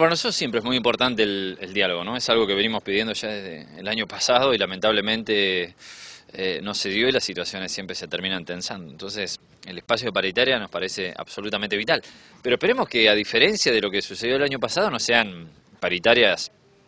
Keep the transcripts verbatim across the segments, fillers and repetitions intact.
Para nosotros siempre es muy importante el, el diálogo, ¿no? Es algo que venimos pidiendo ya desde el año pasado y lamentablemente eh, no se dio y las situaciones siempre se terminan tensando. Entonces, el espacio de paritaria nos parece absolutamente vital. Pero esperemos que, a diferencia de lo que sucedió el año pasado, no sean paritarias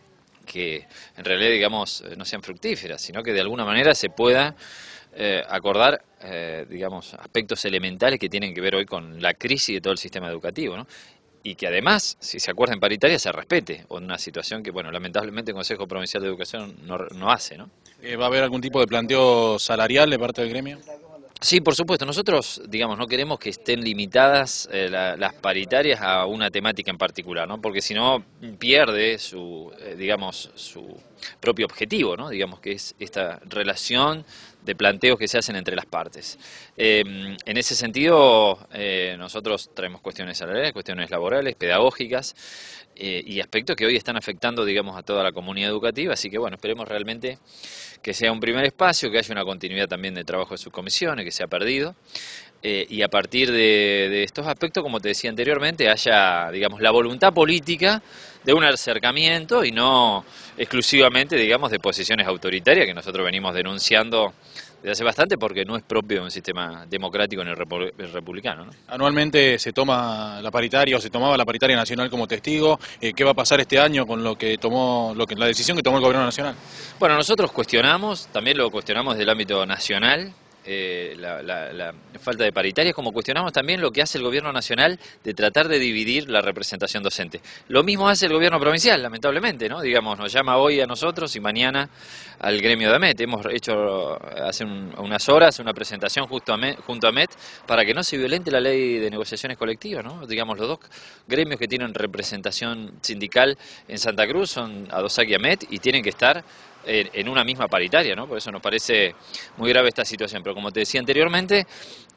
que en realidad, digamos, no sean fructíferas, sino que de alguna manera se pueda eh, acordar, eh, digamos, aspectos elementales que tienen que ver hoy con la crisis de todo el sistema educativo, ¿no? Y que además, si se acuerda en paritaria, se respete, o en una situación que, bueno, lamentablemente el Consejo Provincial de Educación no, no hace, ¿no? Eh, ¿Va a haber algún tipo de planteo salarial de parte del gremio? Sí, por supuesto. Nosotros, digamos, no queremos que estén limitadas eh, la, las paritarias a una temática en particular, ¿no? Porque si no pierde su, eh, digamos, su propio objetivo, ¿no? Digamos que es esta relación de planteos que se hacen entre las partes. Eh, en ese sentido, eh, nosotros traemos cuestiones salariales, cuestiones laborales, pedagógicas eh, y aspectos que hoy están afectando, digamos, a toda la comunidad educativa. Así que, bueno, esperemos realmente que sea un primer espacio, que haya una continuidad también de trabajo de subcomisiones, que se ha perdido. Eh, y a partir de, de estos aspectos, como te decía anteriormente, haya, digamos, la voluntad política de un acercamiento y no exclusivamente, digamos, de posiciones autoritarias que nosotros venimos denunciando desde hace bastante porque no es propio de un sistema democrático ni republicano, ¿no? Anualmente se toma la paritaria o se tomaba la paritaria nacional como testigo. Eh, ¿Qué va a pasar este año con lo que tomó, lo que, la decisión que tomó el gobierno nacional? Bueno, nosotros cuestionamos, también lo cuestionamos desde el ámbito nacional, Eh, la, la, la falta de paritarias, como cuestionamos también lo que hace el gobierno nacional de tratar de dividir la representación docente. Lo mismo hace el gobierno provincial, lamentablemente, ¿no? Digamos, nos llama hoy a nosotros y mañana al gremio de AMET. Hemos hecho hace un, unas horas una presentación justo a AMET, junto a AMET para que no se violente la ley de negociaciones colectivas, ¿no? Digamos, los dos gremios que tienen representación sindical en Santa Cruz son ADOSAC y AMET y tienen que estar en, en una misma paritaria, ¿no? Por eso nos parece muy grave esta situación. Pero como te decía anteriormente,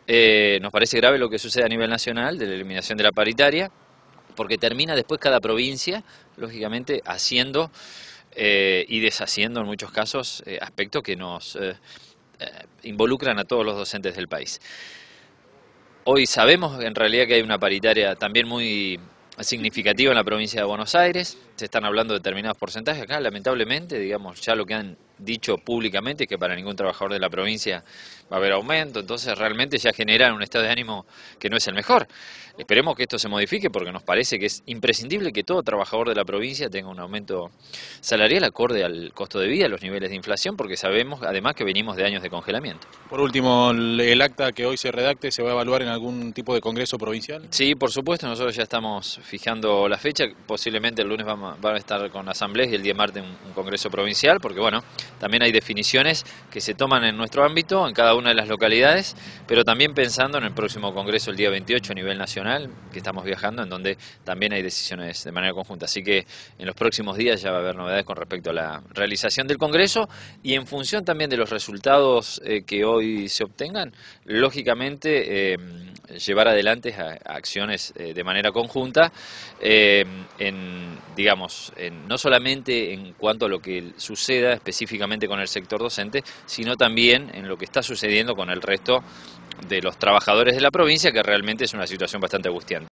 eh, nos parece grave lo que sucede a nivel nacional de la eliminación de la paritaria, porque termina después cada provincia, lógicamente, haciendo eh, y deshaciendo en muchos casos eh, aspectos que nos eh, eh, involucran a todos los docentes del país. Hoy sabemos en realidad que hay una paritaria también muy significativa en la provincia de Buenos Aires, se están hablando de determinados porcentajes acá, lamentablemente, digamos, ya lo que han dicho públicamente es que para ningún trabajador de la provincia va a haber aumento, entonces realmente ya generan un estado de ánimo que no es el mejor. Esperemos que esto se modifique porque nos parece que es imprescindible que todo trabajador de la provincia tenga un aumento salarial acorde al costo de vida, a los niveles de inflación, porque sabemos además que venimos de años de congelamiento. Por último, el acta que hoy se redacte, ¿se va a evaluar en algún tipo de congreso provincial? Sí, por supuesto, nosotros ya estamos fijando la fecha, posiblemente el lunes vamos, van a estar con asambleas y el día martes un, un congreso provincial, porque bueno, también hay definiciones que se toman en nuestro ámbito, en cada una de las localidades, pero también pensando en el próximo congreso el día veintiocho a nivel nacional, que estamos viajando, en donde también hay decisiones de manera conjunta. Así que en los próximos días ya va a haber novedades con respecto a la realización del congreso y en función también de los resultados eh, que hoy se obtengan, lógicamente eh, llevar adelante a, a acciones eh, de manera conjunta, eh, en, digamos, en, no solamente en cuanto a lo que suceda específicamente con el sector docente, sino también en lo que está sucediendo con el resto de los trabajadores de la provincia, que realmente es una situación bastante angustiante.